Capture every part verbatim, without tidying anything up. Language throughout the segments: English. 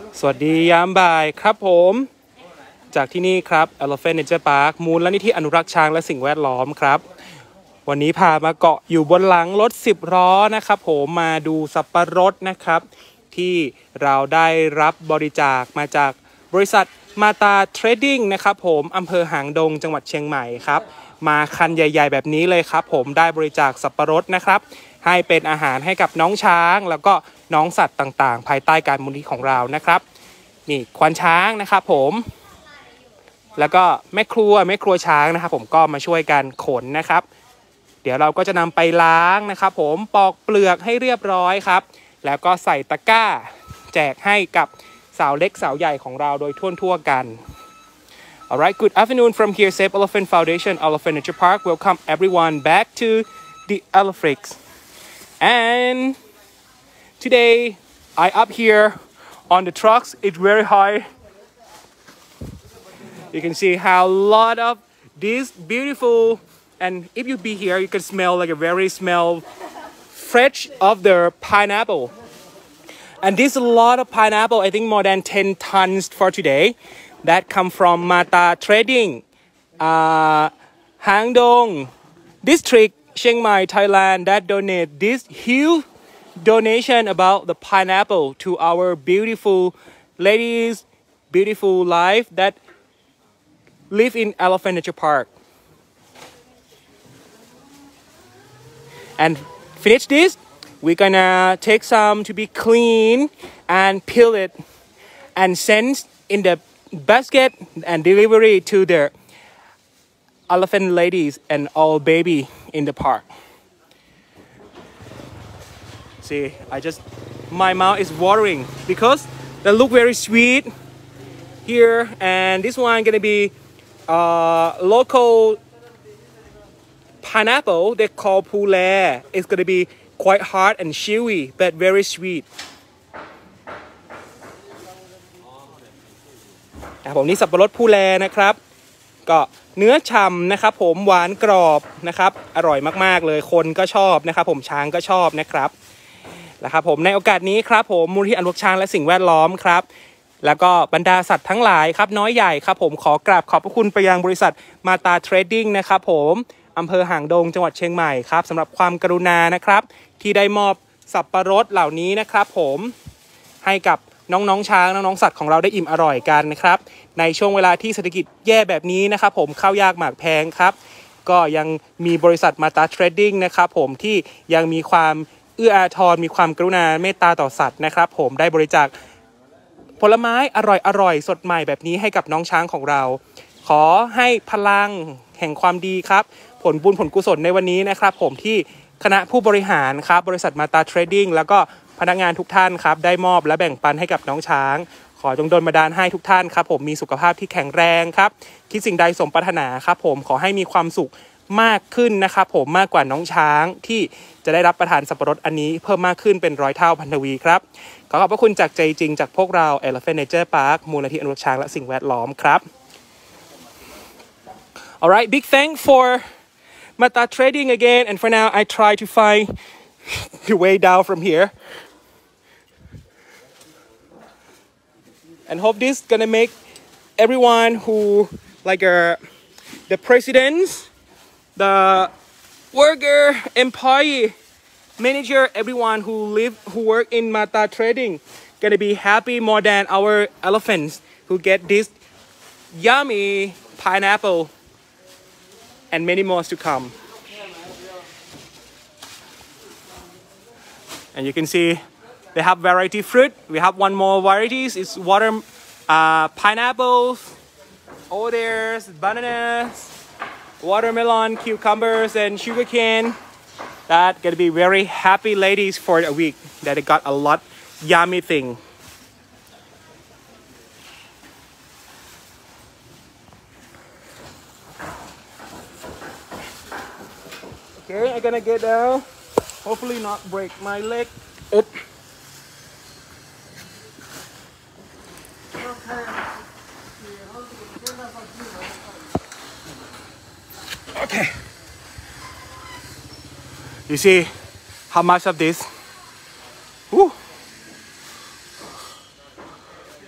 สวัสดียามบ่ายครับผมจากที่นี่ครับ Elephant Nature Park มูลนิธิอนุรักษ์ช้างและสิ่งแวดล้อมครับวันนี้พามาเกาะอยู่บนหลังรถสิบล้อนะครับผมมาดูสับปะรดนะครับที่เราได้รับบริจาคมาจากบริษัทมาตาเทรดดิ้งนะครับผมอำเภอหางดงจังหวัดเชียงใหม่ครับมาคันใหญ่ๆแบบนี้เลยครับผมได้บริจาคสับปะรดนะครับให้เป็นอาหารให้กับน้องช้างแล้วก็น้องสัตว์ต่างๆภายใต้การมูลนิธิของเรานะครับนี่ควานช้างนะครับผมแล้วก็แม่ครัวแม่ครัวช้างนะครับผมก็มาช่วยกันขนนะครับเดี๋ยวเราก็จะนำไปล้างนะครับผมปอกเปลือกให้เรียบร้อยครับแล้วก็ใส่ตะกร้าแจกให้กับสาวเล็กสาวใหญ่ของเราโดยทั่วๆกัน Alright, good afternoon from here Save Elephant Foundation Elephant Nature Park. Welcome everyone back to the Elephix. And today I up here on the trucks. It's very high. You can see how a lot of this beautiful, and if you be here, you can smell like a very smell fresh of the pineapple. And this a lot of pineapple. I think more than ten tons for today. That come from Mata Trading, uh, Hang Dong District, Chiang Mai, Thailand. That donate this huge donation about the pineapple to our beautiful ladies, beautiful life that live in Elephant Nature Park. And finish this, we're gonna take some to be clean and peel it and send in the basket and delivery to the elephant ladies and all baby in the park. See, I just, my mouth is watering because they look very sweet here, and this one gonna be uh, local pineapple they call Pule. It's gonna be quite hard and chewy but very sweet. ผมนี่สับปะรดภูแลนะครับก็เนื้อฉ่ำนะครับผมหวานกรอบนะครับอร่อยมากๆเลยคนก็ชอบนะครับผมช้างก็ชอบนะครับนะครับผมในโอกาสนี้ครับผมมูลนิธิอนุรักษ์ช้างและสิ่งแวดล้อมครับแล้วก็บรรดาสัตว์ทั้งหลายครับน้อยใหญ่ครับผมขอกราบขอบพระคุณไปยังบริษัทมาตาเทรดดิ้งนะครับผมอำเภอหางดงจังหวัดเชียงใหม่ครับสำหรับความกรุณานะครับที่ได้มอบสับปะรดเหล่านี้นะครับผมให้กับน้องๆช้างน้องๆสัตว์ของเราได้อิ่มอร่อยกันนะครับในช่วงเวลาที่เศรษฐกิจแย่แบบนี้นะครับผมข้าวยากหมากแพงครับก็ยังมีบริษัทมาตาเทรดดิ้งนะครับผมที่ยังมีความเอื้ออาทรมีความกรุณาเมตตาต่อสัตว์นะครับผมได้บริจาคผลไม้อร่อยๆสดใหม่แบบนี้ให้กับน้องช้างของเราขอให้พลังแห่งความดีครับผลบุญผลกุศลในวันนี้นะครับผมที่คณะผู้บริหารครับบริษัทมาตาเทรดดิ้งแล้วก็พนักงานทุกท่านครับได้มอบและแบ่งปันให้กับน้องช้างขอจงดลบันดาลให้ทุกท่านครับผมมีสุขภาพที่แข็งแรงครับคิดสิ่งใดสมปรารถนาครับผมขอให้มีความสุขมากขึ้นนะครับผมมากกว่าน้องช้างที่จะได้รับประทานสับปะรดอันนี้เพิ่มมากขึ้นเป็นร้อยเท่าพันทวีครับขอขอบพระคุณจากใจจริงจากพวกเรา Elephant Nature Park มูลนิธิอนุรักษ์ช้างและสิ่งแวดล้อมครับ Alright, big thank for Mata Trading again, and for now I try to find the way down from here. And hope this is gonna make everyone who like uh, the presidents, the worker, employee, manager, everyone who live who work in Mata Trading gonna be happy more than our elephants who get this yummy pineapple and many more to come. And you can see they have variety fruit. We have one more varieties. It's water, uh, pineapples. Oh, there's bananas, watermelon, cucumbers, and sugarcane. That gonna be very happy ladies for a week that they got a lot yummy thing. Okay, I'm gonna get down. Hopefully not break my leg. Oop. Okay. You see how much of this? Woo.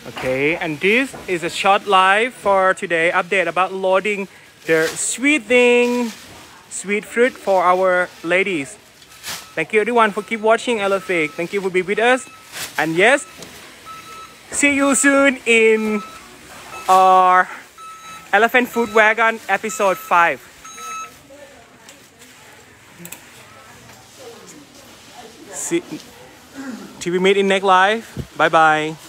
Okay, and this is a short live for today update about loading the sweet thing, sweet fruit for our ladies. Thank you everyone for keep watching Elephant. Thank you for being with us. And yes, see you soon in our Elephant Food Wagon episode five. See, till we meet in next live. Bye bye.